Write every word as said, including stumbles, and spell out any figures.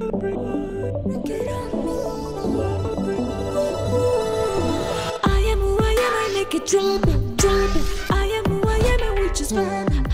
I am who I am, I make it drop, drop. I am who I am, and we just fine.